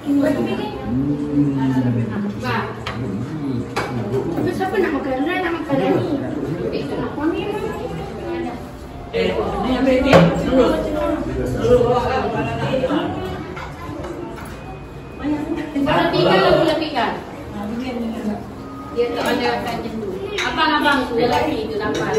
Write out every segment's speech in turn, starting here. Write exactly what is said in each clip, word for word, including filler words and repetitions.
Tapi siapa nak makan? Rai nak makan ni. Eh, kenapa ni? Eh, ni ambil ni. Dulu. Dulu bawa kan. Kalau tiga lah boleh pikan. Dia tak ada akan jendu. Abang-abang tu lelaki tu dapat.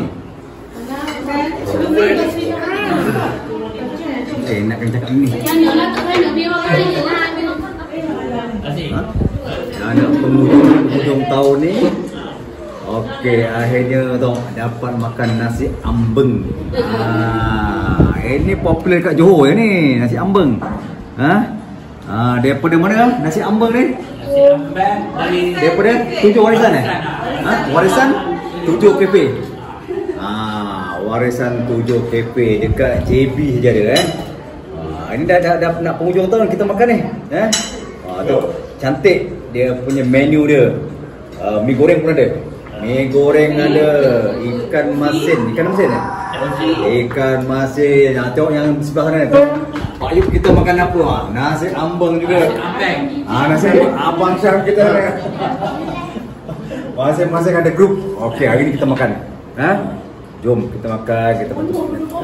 Eh, nak kena cakap ni. Jangan lah tak kena dia orang lain lah. Ha? Anak penghujung tahun ni. Okey, akhirnya tu dapat makan nasi ambeng. Ah, ini popular kat Johor ni, nasi ambeng. Ha? Ah, daripada mana nasi ambeng ni? Nasi ambeng dari Daripada tujuh warisan eh? Ha? Warisan tujuh kafe. Ah, warisan tujuh kafe dekat J B saja dia eh. Ah, ini dah, dah, dah nak penghujung tahun kita makan ni, eh? Ah, tu cantik dia punya menu dia. Uh, mi goreng pun ada. Mi goreng ada, ikan masin, ikan masin eh? Ikan masin. Nah, tengok yang sebelah sana tu. Pak Yub kita makan apa? Ha? Nasi ambeng juga. nasi ambeng. Ah, nasi ambeng. Abang Syam kita. Masing-masing ada grup. Okey, hari ni kita makan. Ha? Jom kita makan, kita bantu.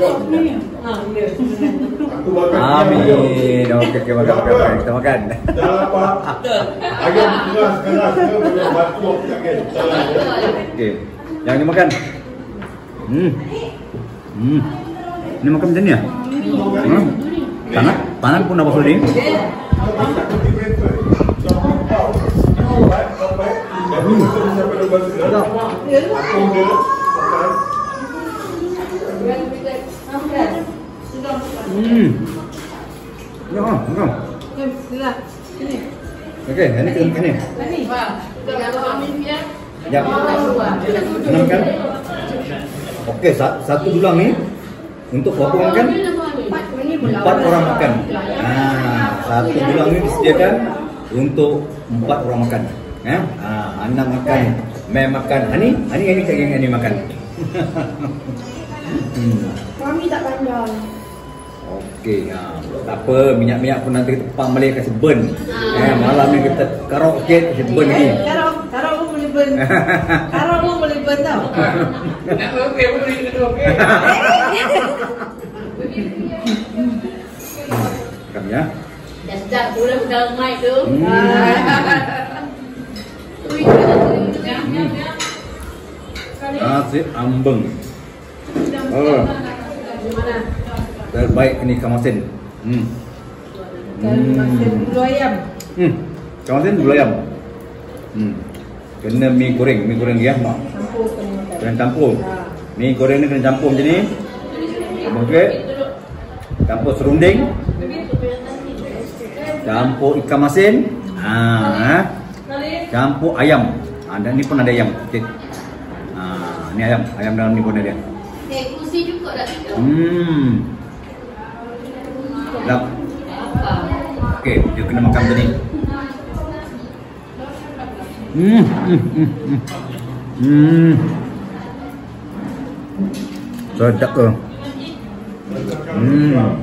Amin. Okey, okey makan makan makan. Kita makan. Jangan apa. Ayam keras keras ke boleh batu aku takkan. Okey. Yang ni makan. Hmm. Hmm. Ni makan macam ni ah? Hmm. Tangan, tangan pun dah basuh ni. Hmm. Ya, makan. Sila. Sini. Okey, ini kita makan ni. Sini. Ya. Nak makan? Okey, satu dulang ni untuk berapa orang makan? Empat orang makan. Nah, satu dulang ni disediakan untuk empat orang makan. Ya, ah, anak makan, Mem makan. Ani, Ani ini saya ingin Ani makan. hmm. Kami tak pandang. Okey, ha, tak apa, minyak-minyak pun nanti kita pang balik kasi burn. Eh, malam ni kita karok sikit kasi burn lagi. Karok, karok pun boleh burn. Karok pun boleh burn tau. Nak okey boleh kedua okey. Makan ya. Dah sedap tu lah dalam mic tu. Nasi ambeng. Oh. Terbaik ni ikan masin. Hmm. Ikan masin bulu ayam. Hmm. Ikan masin bulu ayam. Hmm. Kena mi goreng, mi goreng dia mak. Campur kena makan. Kena campur. Mi goreng ni kena campur macam ni. Okey. Campur serunding. Campur ikan masin. Ah, campur ayam. Ah, dan ni pun ada ayam. Okey. Ah, ni ayam, ayam dalam ni pun ada. Eh, kursi juga dah tiga. Hmm. Sedap. Okey, dia kena makan macam ni. Hmm, hmm, hmm, hmm. Hmm. Sedap ke? Hmm.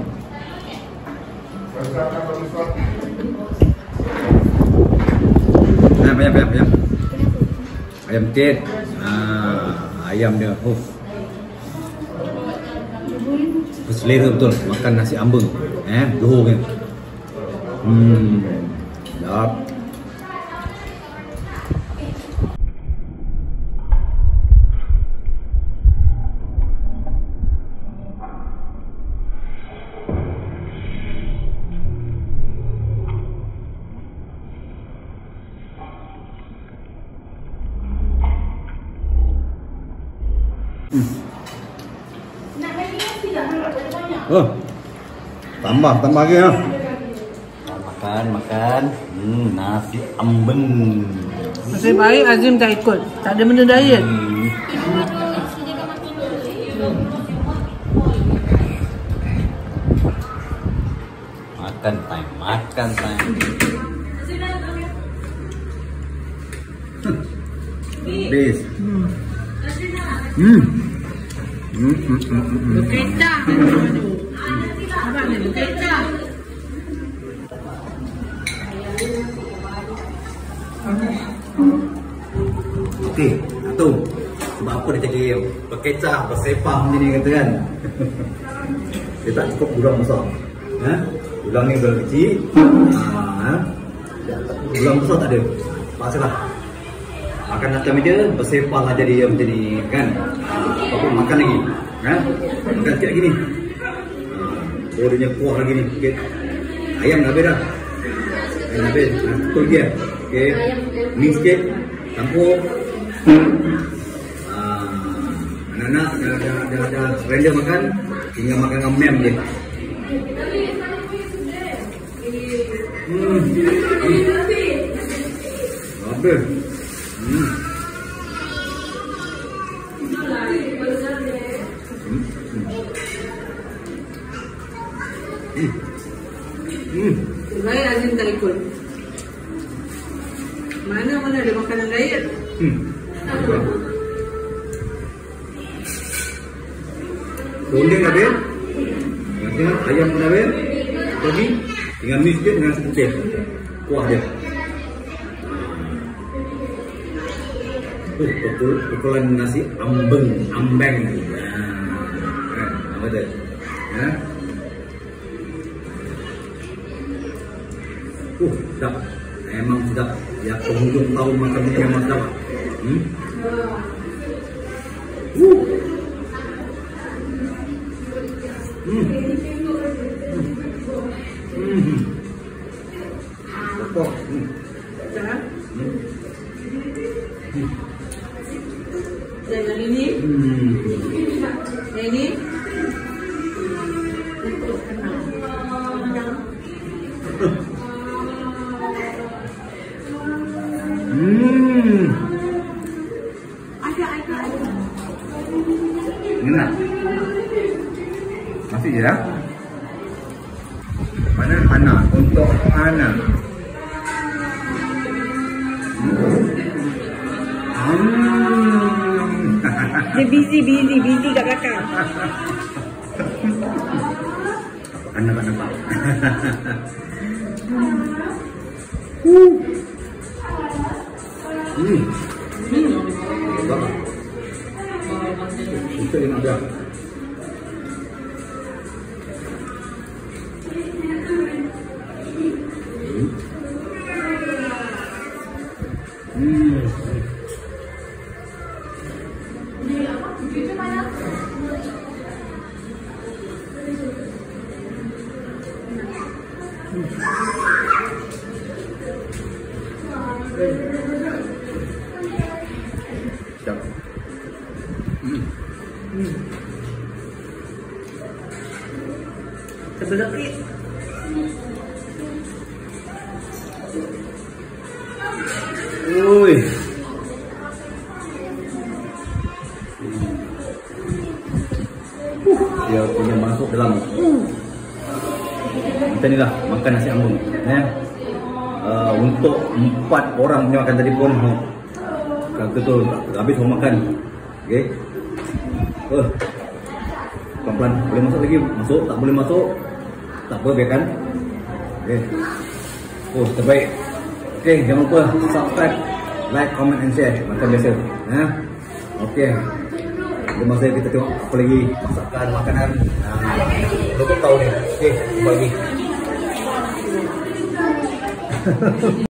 Nah, ayam, ayam, ayam. Ayam tet. Ah, ayam dia. Oh. Selera betul makan nasi ambeng. Eh, Johor kan. Hmm. Sedap. Hmm. Nak lagi nasi tak? Nak banyak. Oh. Tambah, tambah lagi ya. Makan, makan. Hmm, nasi ambeng. Nasib baik Azim tak ikut. Tak ada benda diet. Hmm. Makan time, makan time. Habis. Hmm. Hmm. Hmm. Hmm. Hmm. Hmm. Kecap. Abang ni kecap. Okey, tu. Sebab apa dia jadi berkecah, bersepah macam ni kata kan. Dia tak cukup udang besar. Ha? Udang ni udang kecil. Ha? Udang besar tak ada. Paksalah. Makan atas meja, bersepah lah jadi macam ni kan. Apa makan lagi. Ha? Makan sikit lagi ni. Oh, dia punya kuah lagi ni. Okay. Ayam dah habis dah. Ayam dah habis. Ha, betul dia. Okey. Mix sikit. Campur. Ah, anak-anak dah dah dah dah surrender makan, tinggal makan dengan mem je. Hmm. Habis. Hmm. Hmm. Hmm. Saya azim tak ikut. Mana-mana ada makanan diet. Hmm. Dondeng habis. Tengok ayam pun habis. Lagi tinggal mix dia dengan seputih. Kuah dia. Uh, betul pukulan nasi ambeng, ambeng. Nah, apa tu? Ha? Uh, sedap. Memang sedap. Ya, penghujung tahun makan ni memang sedap. Hmm? Uh. Hmm. Hmm. Hmm. Apa? Hmm. Dah. Hmm. Hmm. Dan yang ini, Hmm. yang ini. Hmm. Ada, ada, ada. Enak. Masih je dah. Mana anak untuk anak. Hmm. Dia busy, busy, busy kat belakang. Anak tak nampak. Hmm. Hmm. Bapak. Kita nak dah. Hmm. Sedap. Hmm. Hmm. Sebelum ni. Ui. Dia punya masuk dalam. Kita ni lah makan nasi ambung. Ya. Uh, untuk empat orang punya makan tadi pun kata tu tak habis mau makan. Okey. Oh. Pelan-pelan boleh masuk lagi, masuk tak boleh masuk. Tak apa biarkan. Okey. Oh, terbaik. Okey, jangan lupa subscribe, like, comment and share macam biasa. Ya. Okey. Ada masa kita tengok apa lagi masakan makanan. Ah, uh, tahu ni. Okey, bagi.